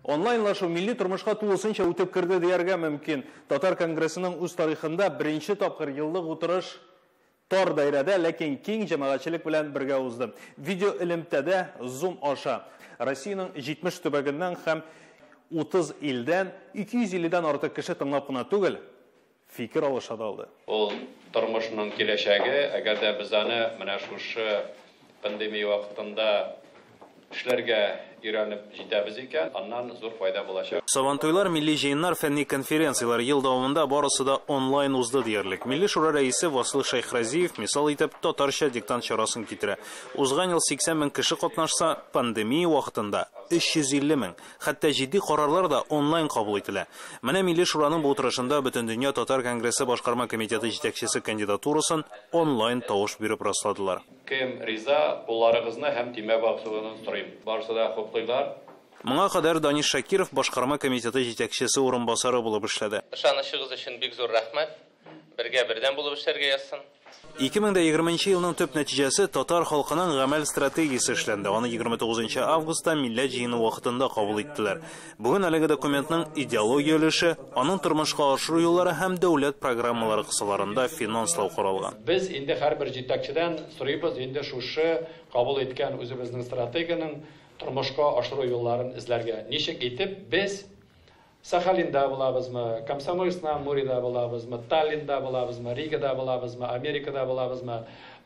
Онлайнлашу милли тормышка тулысынча үтеп кирде дияргә мөмкин. Татар конгрессының үз тарихында беренче тапкыр еллык утырыш тар даирәдә, ләкин киң җәмәгатьчелек белән бергә узды. Видео элемтәдә Zoom аша Россиянең 70 төбәгеннән һәм 30 илдән 250-дән артык кеше тыңлап кына түгел, фикер алыша алды. Ул тормышның киләчәге, әгәр дә без аны менә шушы пандемия вакытында эшләргә өйрәнеп җитәбез икән, аннан зур файда булачак. Сабантуйлар, милли җыеннар, фәнни конференциялар ел дәвамында барысы да онлайн узды диярлек. Милли шура рәисе Васил Шайхразиев мисал итеп татарча диктант чарасын китерә. Узган ел 80 мең кеше катнашса, пандемия вакытында 350 мең. Хәтта җитди карарлар да онлайн кабул ителә. Менә милли шураның бу утырышында Бөтен дөнья татар конгрессы башкарма комитеты җитәкчесе кандидатурасын онлайн тавыш биреп расладылар. Кем риза буларыгызны һәм тимә багсуын сорыйм. Барысы да хуплыйлар. Моңа кадәр Даниш Шакиров башкарма комитеты җитәкчесе урынбасары булып эшләде. Ышанычыгыз өчен бик зур рәхмәт. Бергә бердән булып эшләргә язсын. 2020 елның төп нәтиҗәсе татар халкының гамәл стратегиясе эшләнде. Аны 29 августта милләт җыены вакытында кабул иттеләр. Бүген әлеге документның идеология өлеше, аның тормышка ашыру юллары һәм дәүләт программалары кысаларында финанслау каралган. Без инде һәрбер җитәкчедән сорыйбыз, инде шушы кабул иткән үзебезнең стратегияның тормышка ашыру юлларын эзләргә. Ничек итеп без Сахалинда булабызмы, Комсомольская Амурида булабызмы, Таллинда булабызмы, Ригада булабызмы, Америкада булабызмы,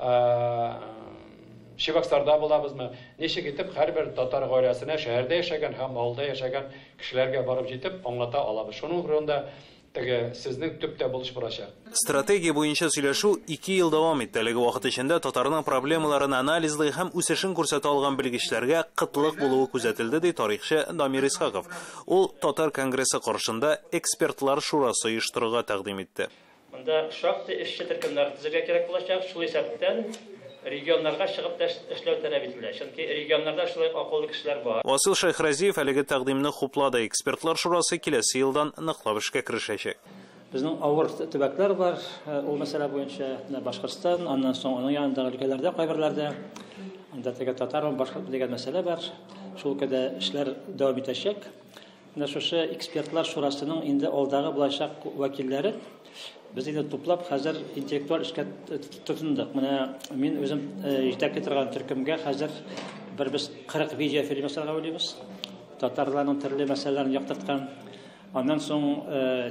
Чебоксарда булабызмы, ничек итеп һәрбер татар гаиләсенә шәһәрдә яшәгән һәм авылда яшәгән кешеләргә барып җитеп аңлата алабыз. Шуның урынында сезнең төптә булыш барачак. Стратегия буенча сөйләшү 2 ел дәвам итте. Әлеге вакыт эчендә татарның проблемаларын анализлый һәм үсешен күрсәтә алган белгечләргә кытлык булуы күзәтелде, ди тарихчы Дамир Исхаков. Ул татар конгрессы каршында экспертлар шурасы оештыруга тәкъдим итте. Монда шактый эшче төркемнәр төзергә кирәк булачак. Шул исәптән регионнарга чыгып эшләү таләп ителә. Чөнки регионнарда шулай акыллы кешеләр бар. Васил Шайхразиев әлеге тәкъдимне хуплады. Экспертлар шурасы киләсе елдан ныклап эшкә керешәчәк. Безнең авыр төбәкләр бар. Ул мәсьәлә буенча Башкортстан, аннан соң аның янындагы өлкәләрдә кайберләрдә анда татар башка дигән мәсьәлә бар. Шул көдә эшләр дәвам итәчәк. Менә шушы экспертлар шурасының инде алдагы булачак вәкилләре без инде туплап хәзер интеллектуаль эшкә тотындык. Менә мин үзем җитәкче торган төркемгә хәзер без 40 видео фильм ясарга уйлыйбыз. Татарларның төрле мәсьәләләрен яктырткан. Аннан соң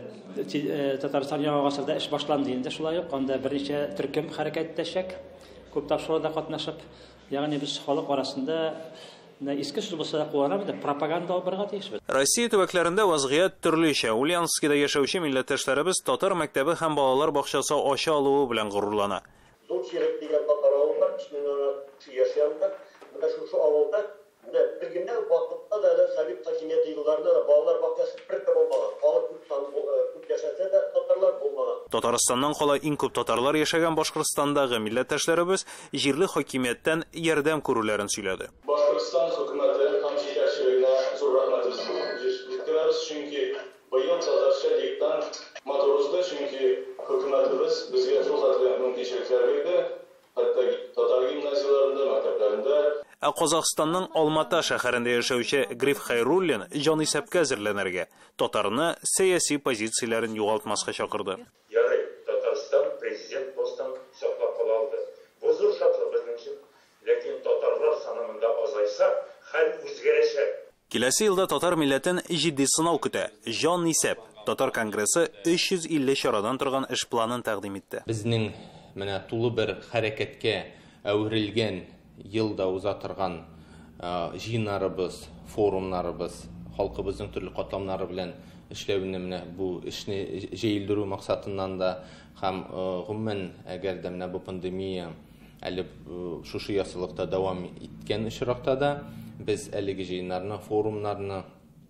Татарстан яңа гасырда эш башланды инде шулай ук. Анда берничә төркем хәрәкәт итәчәк. Күп тапшыруда катнашып, ягъни без халык арасында иске сүз булса да кулланабыз, пропаганда алырга тиешбез. Россия төбәкләрендә вазгыять төрлечә. Ульяновскида яшәүче милләттәшләребез татар мәктәбе һәм балалар бакчасы ача алуы белән горурлана. Зур чирек дигән татар авылы бар, 3 миллион яшәгәннәр. Менә шушы авылда бер генә вакытта да Совет хакимияте елларында да балалар бакчасы бер булмаган. Халык күп яшәсә дә татарлар булмаган. Татарстаннан кала иң күп татарлар яшәгән Башкортстандагы милләттәшләребез җирле хакимияттән ярдәм күрүләрен сөйләде. Башкортстан хөкүмәте һәм җитәкчелегенә зур рәхмәт җиткерәбез, чөнки быел татарча диктант моторузда, чөнки хөкүмәтебез безгә зур мөмкинлекләр бирде. Хәтта татар гимназияләрендә, мәктәпләрендә. Казакъстанның Алмата шәһәрендә яшәүче Гриф Хайруллин җан исәпкә әзерләнергә, татарны сәяси позицияләрен югалтмаска чакырды. Ярый, Татарстан президент постын саклап кала алды. Бу зур шатлык безнең өчен. Ләкин татарлар санында азайса, хәл үзгәрәчәк. Киләсе елда татар милләтен җитди сынау көтә. Җан исәп. Татар конгрессы 350 чарадан торган эш планын тәкъдим итте. Безнең менә тулы бер хәрәкәткә әверелгән елда уза торган җыеннарыбыз, форумнарыбыз, халкыбызның төрле катламнары белән эшләүне менә бу эшне җәелдерү максатыннан да һәм гомумән әгәр дә менә бу пандемия әле шушы ясылыкта дәвам иткән очракта да без әлеге җыеннарны, форумнарны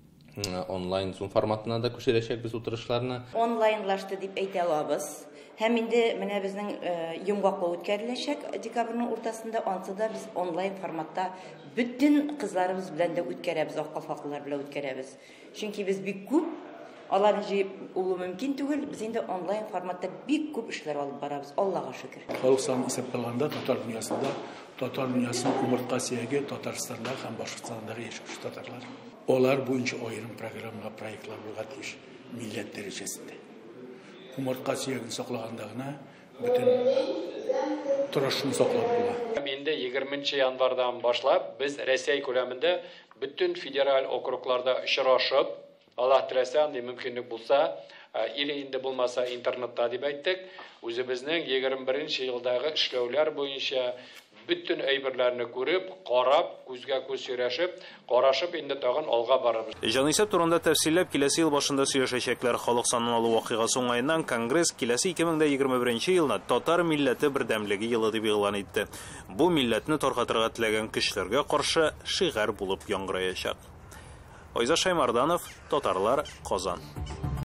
онлайн Zoom форматына да күчерәчәкбез утырышларны. Онлайнлашты дип әйтә алабыз. Һәм инде менә безнең йомгаклы үткәреләчәк декабрьнең уртасында, ансы да без онлайн форматта бөтен кызларыбыз белән дә үткәрәбез, ак калфаклылар белән үткәрәбез. Чөнки без бик күп аларны җыеп улы мөмкин түгел. Без инде онлайн форматта бик күп эшләр алып барабыз. Аллага шөкер. Халык саны исәпләгәндә татар дөньясының умыртка сөяге Татарстанда һәм Башкортстандагы яшәүче татарлар. Алар буенча аерым программага проектлар булга тиеш милләт дәрәҗәсендә. Умыртка сөягын саклаганда гына бөтен торышны саклап була. Инде 20 январдан башлап без Россия күләмендә bütün federal округларда очрашып, Аллаһ теләсә, андый мөмкинлек булса, или инде булмаса интернетта дип әйттек, үзебезнең 21 елдагы эшләүләр буенча bütün әйберләрне күреп, карап, күзгә күз сөйләшеп, карашып инде тагын алга барабыз. Җанисәп турында тәфсилләп киләсе ел башында сөйләшәчәкләр. Халык санын алу вакыйгасы уңаеннан Конгресс киләсе 2021 елны татар милләте бердәмлеге елы дип игълан итте. Бу милләтне таркатырга теләгән көчләргә каршы шигар булып яңгыраячак. Айза Шаймарданов, Татарлар, Казан.